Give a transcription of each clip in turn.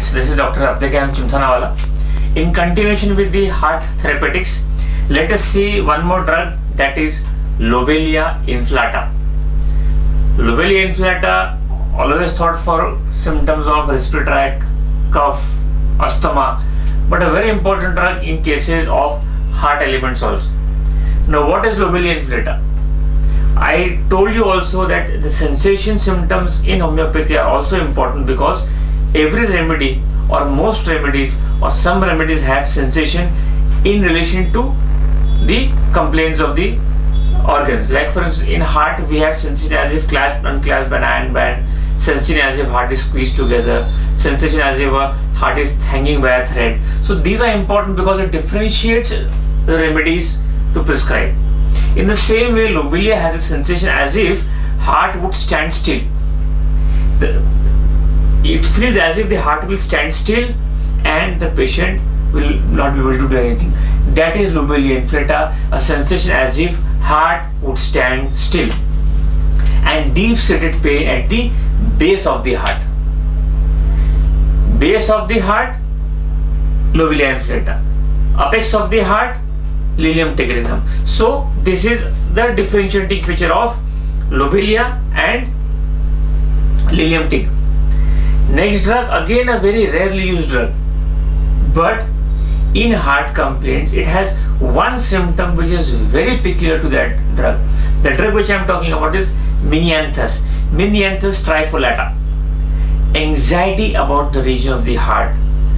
friends, this is Dr. Abdequaem Chimthanawala. In continuation with the heart therapeutics, let us see one more drug, that is Lobelia inflata. Lobelia inflata, always thought for symptoms of respiratory tract, cough, asthma, but a very important drug in cases of heart elements also. Now, what is Lobelia inflata? I told you also that the sensation symptoms in homeopathy are also important, because every remedy or most remedies or some remedies have sensation in relation to the complaints of the organs. Like for instance, in heart we have sensation as if clasped, unclasped, an iron band, sensation as if heart is squeezed together, sensation as if a heart is hanging by a thread. So these are important because it differentiates the remedies to prescribe. In the same way, Lobelia has a sensation as if heart would stand still. It feels as if the heart will stand still and the patient will not be able to do anything. That is Lobelia inflata, a sensation as if heart would stand still, and deep-seated pain at the base of the heart. Base of the heart, Lobelia inflata. Apex of the heart, Lilium tigrinum. So this is the differentiating feature of Lobelia and Lilium tig. Next drug, again a very rarely used drug, but in heart complaints it has one symptom which is very peculiar to that drug. The drug which I am talking about is Minianthus trifolata. Anxiety about the region of the heart.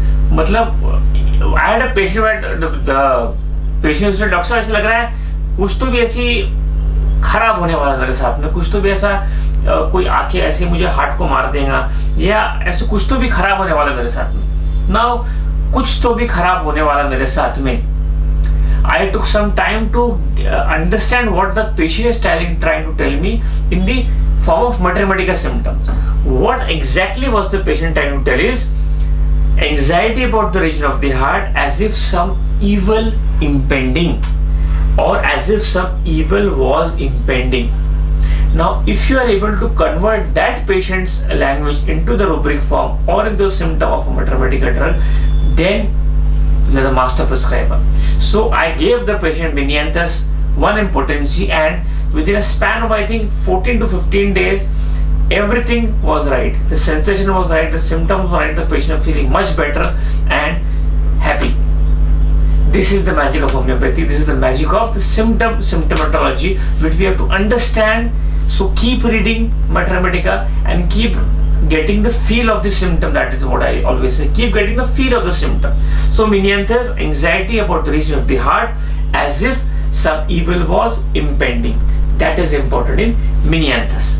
I had a patient where the patient said, doctor साहब ऐसा लग रहा है कुछ तो भी ऐसी खराब होने वाला मेरे साथ में, कुछ तो भी ऐसा कोई आके ऐसे मुझे हार्ट को मार देगा, या ऐसे कुछ तो भी खराब होने वाला मेरे साथ में. नाउ कुछ तो भी खराब होने वाला मेरे साथ में. I took some time to understand what the patient is trying to tell me in the form of Materia Medica symptoms. What exactly was the patient trying to tell is anxiety about the region of the heart, as if some evil impending, or as if some evil was impending. Now, if you are able to convert that patient's language into the rubric form or into the symptom of a Materia Medica drug, then you are the master prescriber. So I gave the patient Minianthus 1 in potency, and within a span of I think 14 to 15 days, everything was right. The sensation was right, the symptoms were right, the patient was feeling much better and happy. This is the magic of homeopathy. This is the magic of the symptomatology, which we have to understand. So keep reading Materia Medica and keep getting the feel of the symptom. That is what I always say. Keep getting the feel of the symptom. So Minianthus, anxiety about the region of the heart, as if some evil was impending. That is important in Minianthus.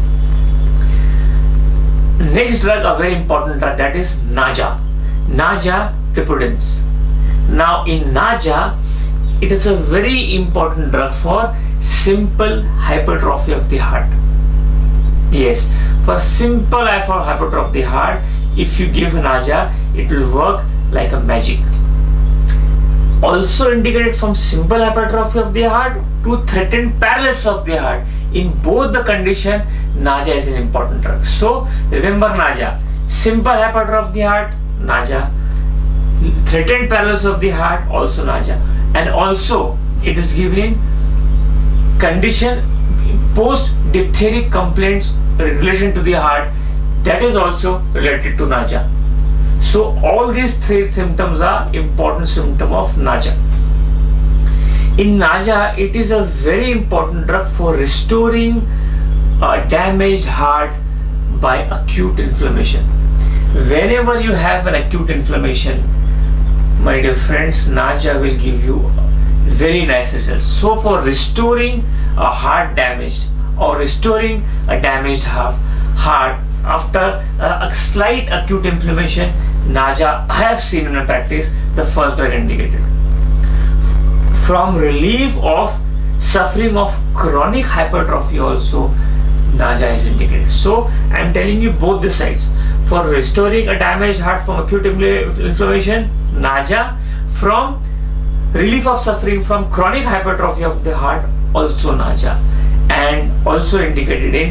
Next drug, a very important drug, that is Naja. Naja tripudens. Now in Naja, it is a very important drug for simple hypertrophy of the heart. Yes, for simple hypertrophy of the heart, if you give Naja, it will work like a magic. Also indicated from simple hypertrophy of the heart to threatened paralysis of the heart. In both the condition, Naja is an important drug. So remember Naja, simple hypertrophy of the heart, Naja, threatened paralysis of the heart, also Naja, and also it is given in condition post diphtheric complaints in relation to the heart, that is also related to Naja. So all these three symptoms are important symptom of Naja. In Naja, it is a very important drug for restoring a damaged heart by acute inflammation. Whenever you have an acute inflammation, my dear friends, Naja will give you very nice results. So for restoring a heart damaged or restoring a damaged heart after a slight acute inflammation, Naja I have seen in my practice the first drug indicated. From relief of suffering of chronic hypertrophy also, Naja is indicated. So I am telling you both the sides. For restoring a damaged heart from acute inflammation, Naja. From relief of suffering from chronic hypertrophy of the heart, also Naja. And also indicated in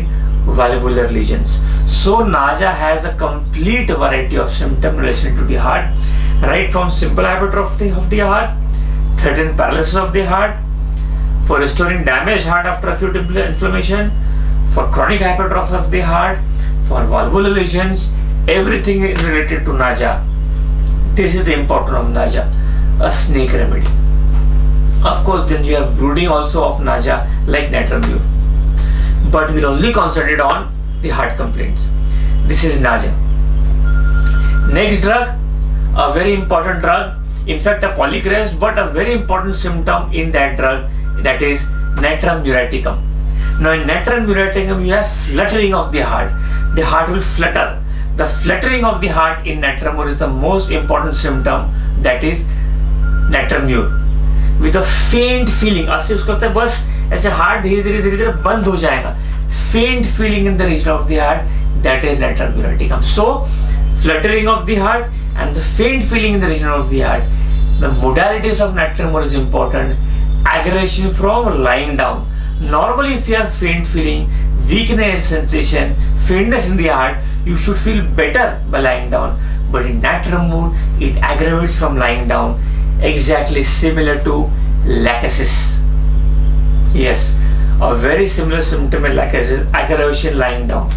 valvular lesions. So Naja has a complete variety of symptoms in relation to the heart, right from simple hypertrophy of the heart, threatened paralysis of the heart, for restoring damaged heart after acute inflammation, for chronic hypertrophy of the heart, for valvular lesions, everything is related to Naja. This is the importance of Naja, a snake remedy. Of course, then you have brooding also of Naja like Natrum, but we'll only concentrate on the heart complaints. This is Naja. Next drug, a very important drug, in fact a polycrest, but a very important symptom in that drug, that is Natrum muriaticum. Now in Natrum muriaticum you have fluttering of the heart. The heart will flutter. The fluttering of the heart in Natrum is the most important symptom, that is Natrum mur. With a faint feeling, ऐसे उसको लगता है बस ऐसे heart धीरे धीरे बंद हो जाएगा. Faint feeling in the region of the heart, that is Natrum muriaticum. So fluttering of the heart and the faint feeling in the region of the heart. The modalities of Natrum mur is important. Aggravation from lying down. Normally if you have faint feeling, weakness sensation, faintness in the heart, you should feel better by lying down. But in Natrum mur, it aggravates from lying down, exactly similar to lachesis. Yes, a very similar symptom in lachesis, aggravation lying down.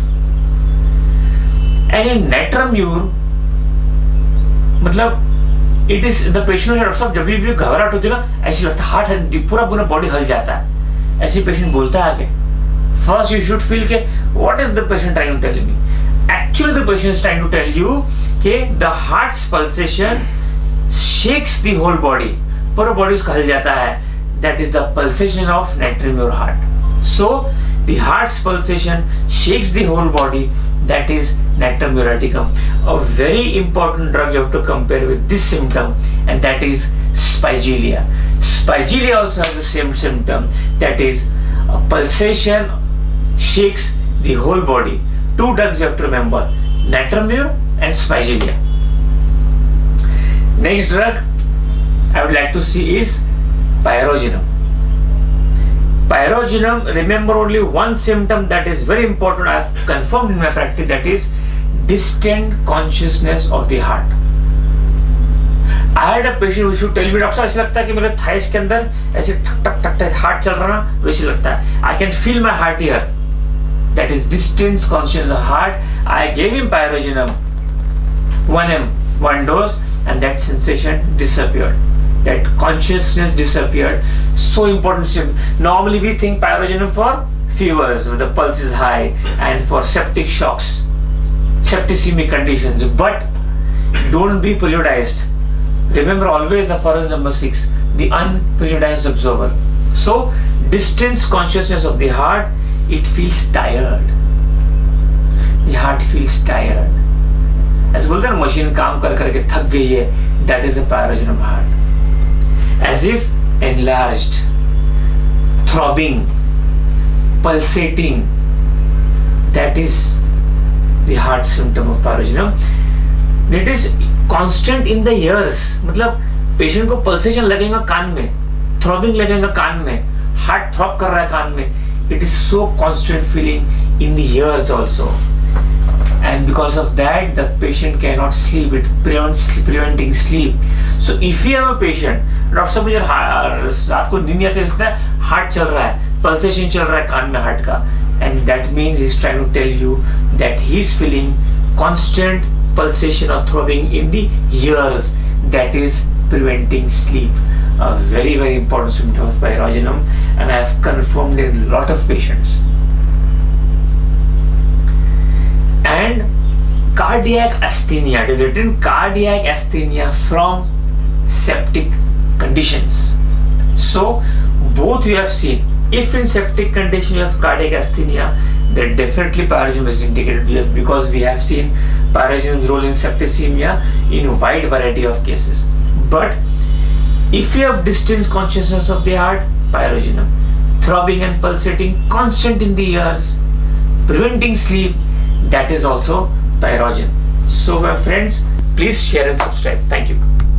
And in Natrum mur, मतलब it is the patient है doctor साहब जब भी घबराहट होती है ना ऐसी लगता है हार्ट पूरा बॉडी हिल जाता है, ऐसे पेशेंट बोलता है आगे. First you should feel के what is the patient trying to tell me? Actually the patient is trying to tell you कि the heart's pulsation shakes the whole body, पूरा body उसका हिल जाता है. That is the pulsation of Natrum mur heart. So the heart's pulsation shakes the whole body, that is Natrum muriaticum. A very important drug you have to compare with this symptom, and that is spigelia. Spigelia also has the same symptom, that is a pulsation shakes the whole body. Two drugs you have to remember, Natrum mur and spigelia. Next drug I would like to see is Pyrogenum. Pyrogenum, remember only one symptom that is very important, I have confirmed in my practice, that is distant consciousness of the heart. I had a patient who should tell me, doctor ऐसा लगता है कि मेरे thighs के अंदर ऐसे ठक ठक ठक ठक हार्ट चल रहा ना वैसे लगता है. I can feel my heart here. That is distant consciousness of heart. I gave him Pyrogenum 1 ml, 1 dose, and that sensation disappeared. That consciousness disappeared. So important. Normally we think Pyrogenum for fevers when the pulse is high and for septic shocks, septicemic conditions, but don't be prejudiced. Remember always the forest number 6, the unprejudiced observer. So distance consciousness of the heart, it feels tired. The heart feels tired. ऐसे बोलते हैं machine काम कर करके थक गई है, that is a Pyrogenum heart. As if enlarged, throbbing, pulsating, that is the heart symptom of Pyrogenum. It is constant in the ears. मतलब पेशेंट को पल्सेशन लगेगा कान में, थ्रॉबिंग लगेगा कान में, हार्ट थ्रॉब कर रहा है कान में. It is so constant feeling in the ears also, and because of that the patient cannot sleep. It prevents preventing sleep. So if you have a patient, doctor साहब मुझे रात को नींद आती है, हार्ट चल रहा है, पल्सेशन चल रहा है कान में हार्ट का, and that means he is trying to tell you that he is feeling constant pulsation or throbbing in the ears, that is preventing sleep. A very very important symptom of Pyrogenum, and I have confirmed in a lot of patients. And cardiac asthenia, it is written cardiac asthenia from septic conditions. So both you have seen. If in septic condition you have cardiac asthenia, then definitely Pyrogenum is indicated, because we have seen Pyrogenum's role in septicemia in a wide variety of cases. But if you have distant consciousness of the heart, Pyrogenum. Throbbing and pulsating, constant in the ears, preventing sleep, that is also Pyrogenum. So my friends, please share and subscribe. Thank you.